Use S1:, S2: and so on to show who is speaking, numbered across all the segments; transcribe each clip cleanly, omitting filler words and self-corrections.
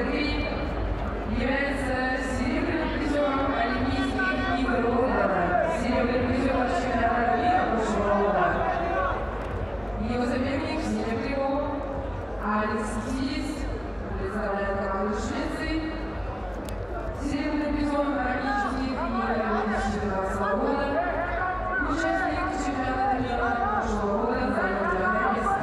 S1: категории является серебряным призером Олимпийских игр Лондона, серебряным призером чемпионата мира прошлого года. Его соперник в синем трико Алекс Тис представляет команду Швеции. Серебряный призер Паралимпийских игр 2012 года. Участник чемпионата мира прошлого года занял 9 место.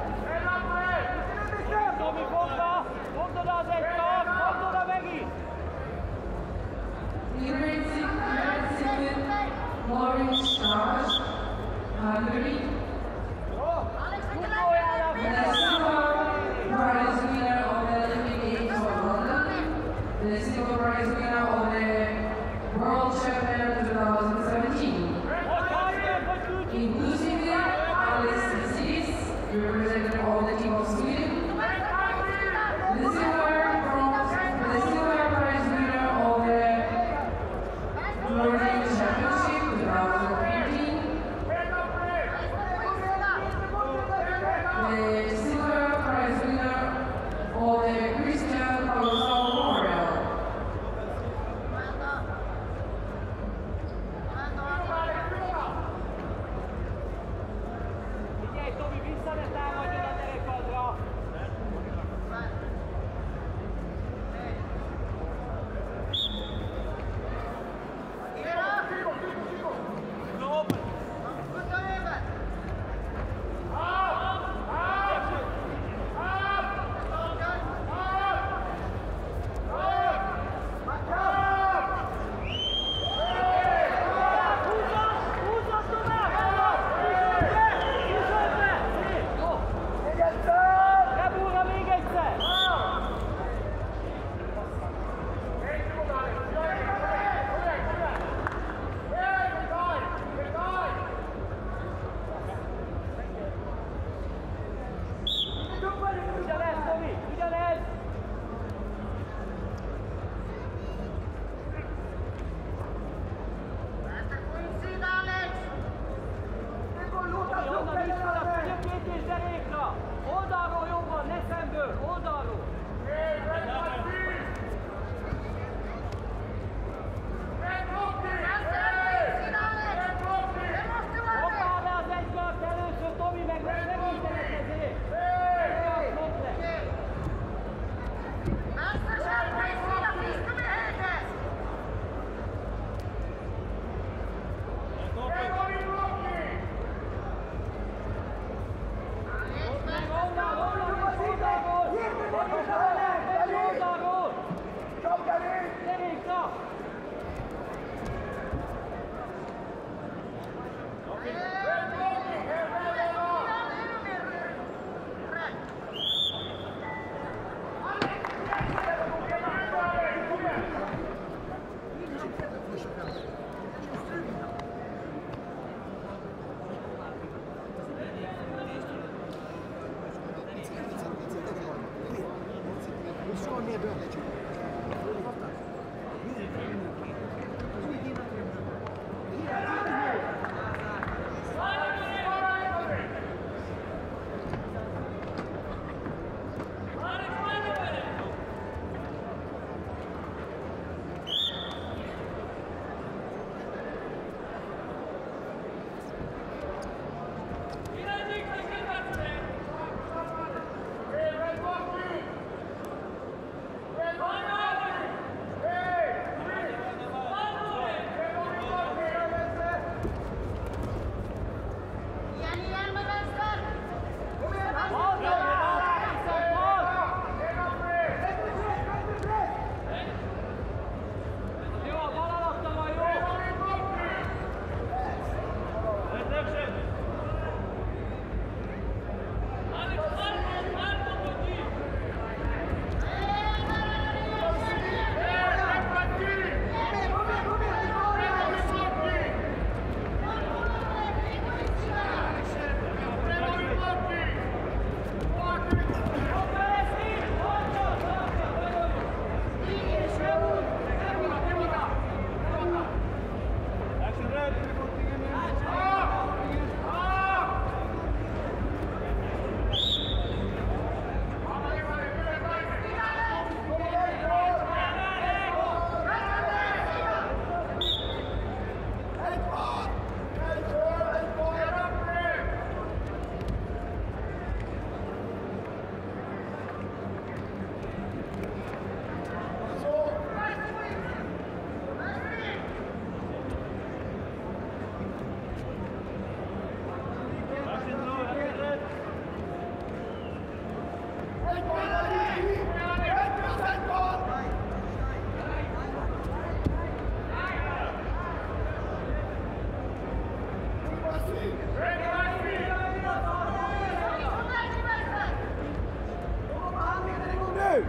S1: Lauren Strauss, Hungary. The silver prize winner of the Olympic Games of London. The silver prize winner of the World Champion 2017. Inclusively, Alice Cis, representative of the team of Sweden. The silver prize winner of the Nordic Championship 2015. The silver prize winner of the Christian Colossal Memorial.
S2: Oldalról jobban, ne szemből, oldalról! Dobjál le az egyből, először Tomi meg segítenek ezért!
S3: Red
S2: nu!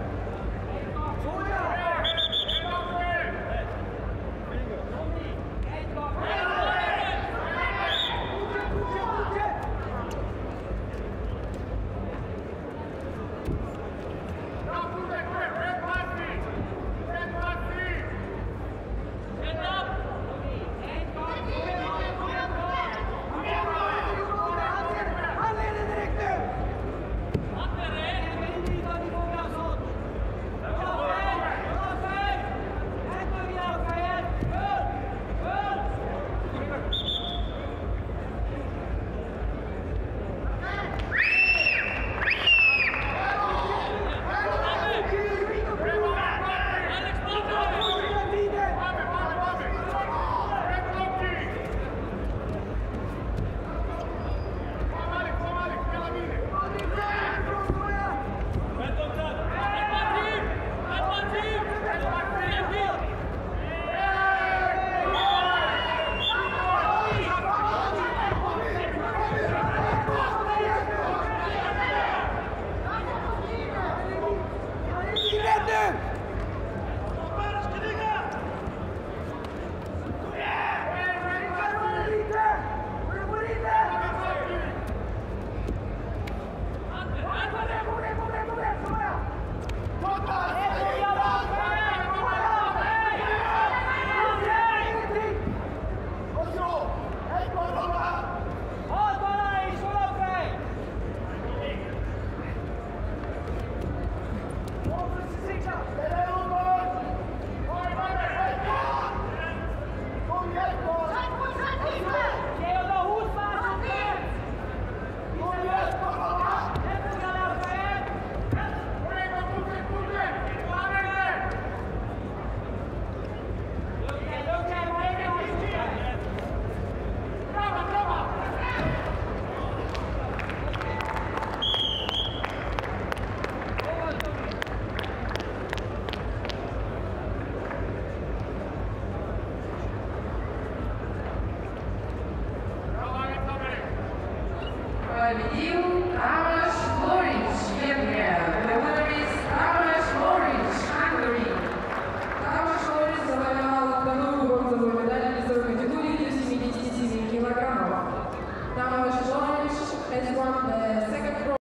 S1: Dividiu, tá?